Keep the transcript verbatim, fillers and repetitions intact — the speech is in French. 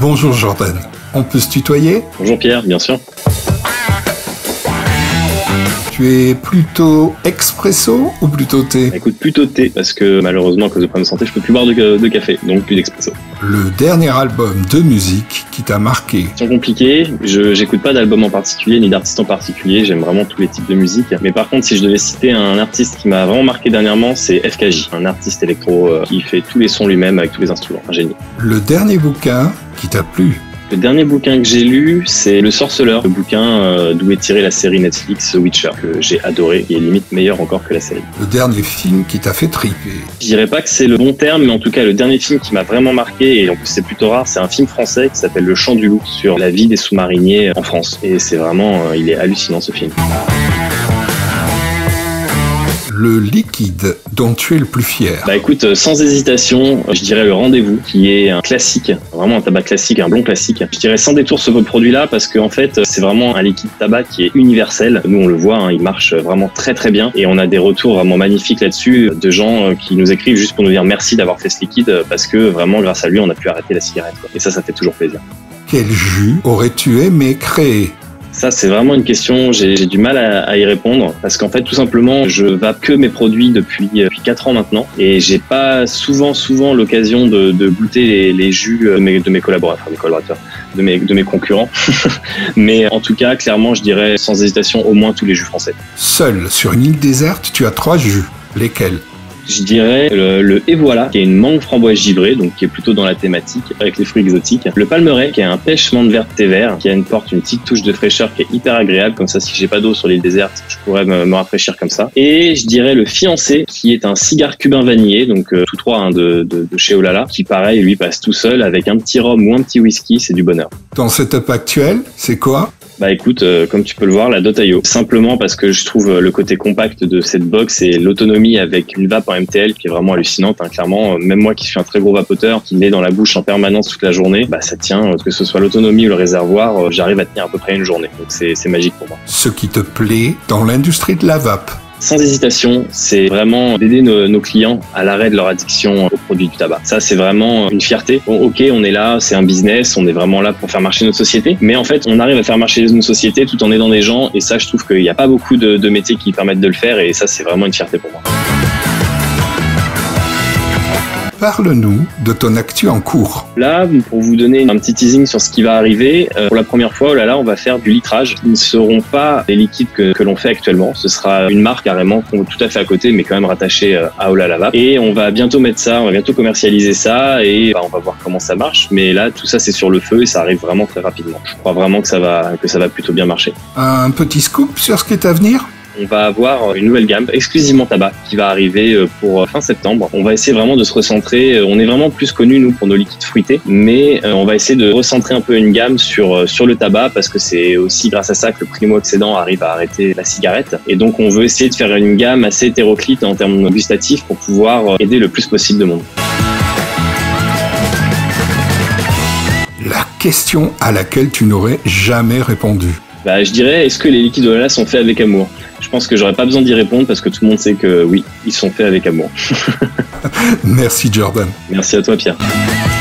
Bonjour Jordan, on peut se tutoyer? Bonjour Pierre, bien sûr. Tu es plutôt expresso ou plutôt thé? Écoute, plutôt thé, parce que malheureusement, à cause de problèmes de santé, je peux plus boire de, de café, donc plus d'expresso. Le dernier album de musique qui t'a marqué? C'est compliqué, je j'écoute pas d'album en particulier, ni d'artiste en particulier, j'aime vraiment tous les types de musique. Mais par contre, si je devais citer un artiste qui m'a vraiment marqué dernièrement, c'est F K J, un artiste électro euh, qui fait tous les sons lui-même avec tous les instruments, un génie. Le dernier bouquin qui t'a plu? Le dernier bouquin que j'ai lu, c'est Le Sorceleur, le bouquin euh, d'où est tirée la série Netflix Witcher, que j'ai adoré, et est limite meilleur encore que la série. Le dernier film qui t'a fait triper? Je dirais pas que c'est le bon terme, mais en tout cas, le dernier film qui m'a vraiment marqué, et en plus c'est plutôt rare, c'est un film français qui s'appelle Le Chant du Loup, sur la vie des sous-mariniers en France. Et c'est vraiment, euh, il est hallucinant ce film. Le liquide dont tu es le plus fier? Bah écoute, sans hésitation, je dirais le Rendez-vous, qui est un classique, vraiment un tabac classique, un blond classique. Je dirais sans détour ce produit-là, parce qu'en fait, c'est vraiment un liquide tabac qui est universel. Nous, on le voit, hein, il marche vraiment très très bien, et on a des retours vraiment magnifiques là-dessus, de gens qui nous écrivent juste pour nous dire merci d'avoir fait ce liquide, parce que vraiment, grâce à lui, on a pu arrêter la cigarette, quoi. Et ça, ça fait toujours plaisir. Quel jus aurais-tu aimé créer? Ça, c'est vraiment une question, j'ai, j'ai du mal à, à y répondre parce qu'en fait, tout simplement, je vape que mes produits depuis, depuis quatre ans maintenant et j'ai pas souvent, souvent l'occasion de, de goûter les, les jus de mes, de mes collaborateurs, mes collaborateurs, de mes, de mes concurrents. Mais en tout cas, clairement, je dirais sans hésitation au moins tous les jus français. Seul sur une île déserte, tu as trois jus. Lesquels? Je dirais le, le Et voilà, qui est une mangue framboise givrée, donc qui est plutôt dans la thématique avec les fruits exotiques. Le Palmeraie, qui est un pêche menthe verte thé vert, qui a une porte, une petite touche de fraîcheur qui est hyper agréable. Comme ça, si j'ai pas d'eau sur l'île déserte, je pourrais me, me rafraîchir comme ça. Et je dirais le Fiancé, qui est un cigare cubain vanillé, donc euh, tous trois hein, de, de, de chez Olala, qui pareil, lui passe tout seul avec un petit rhum ou un petit whisky, c'est du bonheur. Ton setup actuel, c'est quoi? Bah écoute, euh, comme tu peux le voir, la Dotaio. Simplement parce que je trouve le côté compact de cette box et l'autonomie avec une vape en M T L qui est vraiment hallucinante. Hein. Clairement, même moi qui suis un très gros vapoteur, qui l'ai dans la bouche en permanence toute la journée, bah ça tient, que ce soit l'autonomie ou le réservoir, j'arrive à tenir à peu près une journée. Donc c'est, c'est magique pour moi. Ce qui te plaît dans l'industrie de la vape? Sans hésitation, c'est vraiment d'aider nos, nos clients à l'arrêt de leur addiction aux produits du tabac. Ça, c'est vraiment une fierté. Bon, ok, on est là, c'est un business, on est vraiment là pour faire marcher notre société. Mais en fait, on arrive à faire marcher nos sociétés tout en aidant des gens. Et ça, je trouve qu'il n'y a pas beaucoup de, de métiers qui permettent de le faire. Et ça, c'est vraiment une fierté pour moi. Parle-nous de ton actu en cours. Là, pour vous donner un petit teasing sur ce qui va arriver, euh, pour la première fois, oh là là, on va faire du litrage. Ils ne seront pas les liquides que, que l'on fait actuellement. Ce sera une marque carrément tout à fait à côté, mais quand même rattachée à Olala Vape. Et on va bientôt mettre ça, on va bientôt commercialiser ça et bah, on va voir comment ça marche. Mais là, tout ça, c'est sur le feu et ça arrive vraiment très rapidement. Je crois vraiment que ça va, que ça va plutôt bien marcher. Un petit scoop sur ce qui est à venir? On va avoir une nouvelle gamme exclusivement tabac qui va arriver pour fin septembre. On va essayer vraiment de se recentrer. On est vraiment plus connus, nous, pour nos liquides fruités, mais on va essayer de recentrer un peu une gamme sur, sur le tabac parce que c'est aussi grâce à ça que le primo-accédant arrive à arrêter la cigarette. Et donc, on veut essayer de faire une gamme assez hétéroclite en termes gustatifs pour pouvoir aider le plus possible de monde. La question à laquelle tu n'aurais jamais répondu. Bah, je dirais, est-ce que les liquides Olala sont faits avec amour? Je pense que j'aurais pas besoin d'y répondre parce que tout le monde sait que oui, ils sont faits avec amour. Merci Jordan. Merci à toi Pierre.